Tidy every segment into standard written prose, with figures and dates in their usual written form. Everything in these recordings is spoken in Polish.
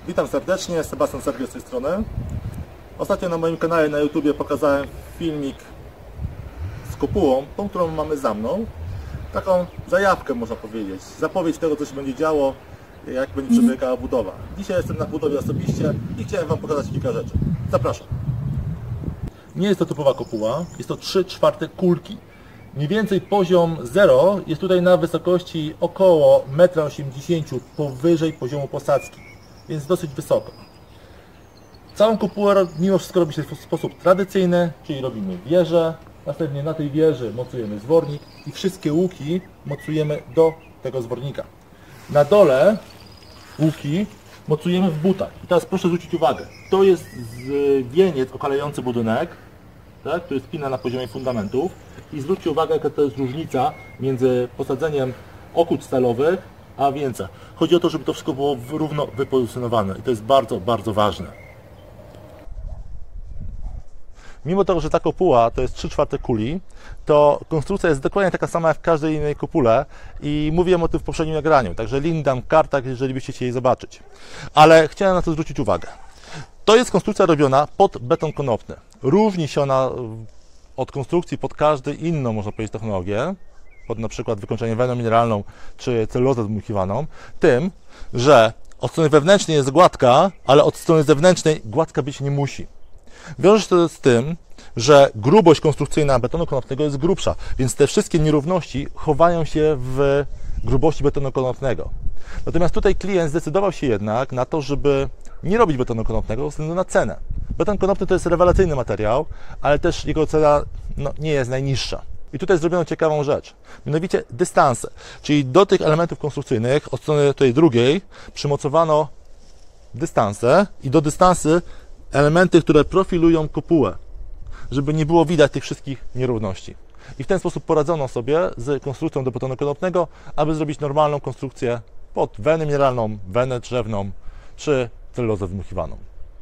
Witam serdecznie, Sebastian Sergiel z tej strony. Ostatnio na moim kanale na YouTubie pokazałem filmik z kopułą, tą, którą mamy za mną. Taką zajawkę, można powiedzieć, zapowiedź tego, co się będzie działo, jak będzie przebiegała budowa. Dzisiaj jestem na budowie osobiście i chciałem Wam pokazać kilka rzeczy. Zapraszam. Nie jest to typowa kopuła, jest to 3/4 kulki. Mniej więcej poziom 0 jest tutaj na wysokości około 1,80 m powyżej poziomu posadzki, więc dosyć wysoko. Całą kopułę mimo wszystko robi się w sposób tradycyjny, czyli robimy wieżę, następnie na tej wieży mocujemy zwornik i wszystkie łuki mocujemy do tego zwornika. Na dole łuki mocujemy w butach. I teraz proszę zwrócić uwagę, to jest wieniec okalający budynek, tak, to jest pina na poziomie fundamentów i zwróćcie uwagę, jaka to jest różnica między posadzeniem okuć stalowych a wieńca. Chodzi o to, żeby to wszystko było równo wypozycjonowane i to jest bardzo, bardzo ważne. Mimo tego, że ta kopuła to jest 3/4 kuli, to konstrukcja jest dokładnie taka sama jak w każdej innej kopule i mówiłem o tym w poprzednim nagraniu, także link dam w kartach, jeżeli byście chcieli zobaczyć. Ale chciałem na to zwrócić uwagę. To jest konstrukcja robiona pod beton konopny. Różni się ona od konstrukcji pod każdą inną, można powiedzieć, technologię, pod na przykład wykończenie wełną mineralną czy celulozę dmuchiwaną, tym, że od strony wewnętrznej jest gładka, ale od strony zewnętrznej gładka być nie musi. Wiąże się to z tym, że grubość konstrukcyjna betonu konopnego jest grubsza, więc te wszystkie nierówności chowają się w grubości betonu konopnego. Natomiast tutaj klient zdecydował się jednak na to, żeby nie robić betonu konopnego ze względu na cenę. Beton konopny to jest rewelacyjny materiał, ale też jego cena nie jest najniższa. I tutaj zrobiono ciekawą rzecz, mianowicie dystanse, czyli do tych elementów konstrukcyjnych od strony tej drugiej przymocowano dystanse i do dystansy elementy, które profilują kopułę, żeby nie było widać tych wszystkich nierówności. I w ten sposób poradzono sobie z konstrukcją do betonu konopnego, aby zrobić normalną konstrukcję pod wełnę mineralną, wełnę drzewną czy celulozę dmuchiwaną.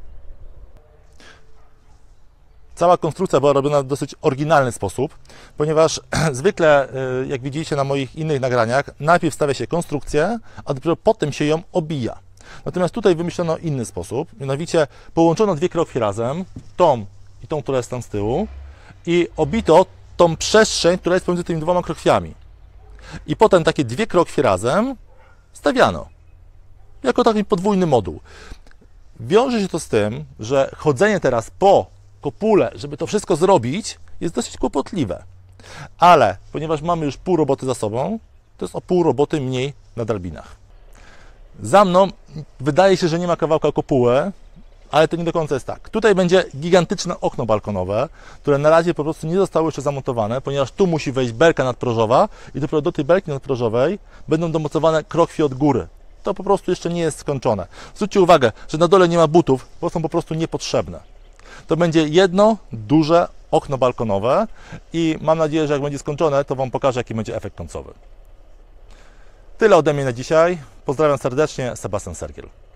Cała konstrukcja była robiona w dosyć oryginalny sposób, ponieważ zwykle, jak widzicie na moich innych nagraniach, najpierw stawia się konstrukcję, a dopiero potem się ją obija. Natomiast tutaj wymyślono inny sposób, mianowicie połączono dwie krokwie razem, tą i tą, która jest tam z tyłu, i obito tą przestrzeń, która jest pomiędzy tymi dwoma krokwiami. I potem takie dwie krokwie razem stawiano, jako taki podwójny moduł. Wiąże się to z tym, że chodzenie teraz po kopule, żeby to wszystko zrobić, jest dosyć kłopotliwe. Ale ponieważ mamy już pół roboty za sobą, to jest o pół roboty mniej na drabinach. Za mną wydaje się, że nie ma kawałka kopuły, ale to nie do końca jest tak. Tutaj będzie gigantyczne okno balkonowe, które na razie po prostu nie zostało jeszcze zamontowane, ponieważ tu musi wejść belka nadprożowa i dopiero do tej belki nadprożowej będą domocowane krokwie od góry. To po prostu jeszcze nie jest skończone. Zwróćcie uwagę, że na dole nie ma butów, bo są po prostu niepotrzebne. To będzie jedno duże okno balkonowe i mam nadzieję, że jak będzie skończone, to Wam pokażę, jaki będzie efekt końcowy. Tyle ode mnie na dzisiaj. Pozdrawiam serdecznie, Sebastian Sergiel.